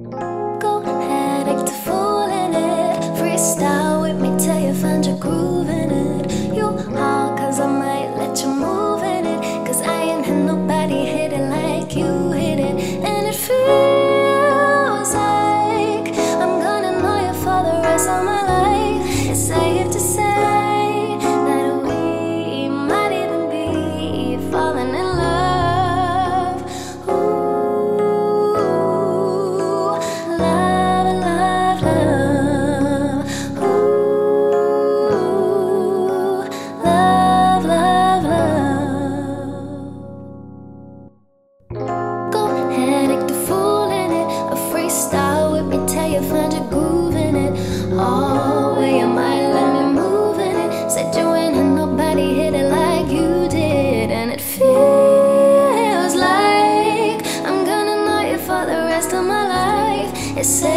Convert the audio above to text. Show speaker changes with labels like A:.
A: Go ahead, act a fool in it. Freestyle with me till you find your groove in it. You all, cause I might let you move in it. Cause I ain't had nobody hit it like you hit it. And it feels like I'm gonna know you for the rest of my life. It's safe to say that we might even be falling in love. Ooh, love, love, love. Ooh, love, love, love. Go ahead, act the fool in it. A freestyle with me till you find your groove in it. Oh, where you might let me move in it. Said you ain't had nobody hit it like you did. And it feels like I'm gonna know you for the rest of my life. It's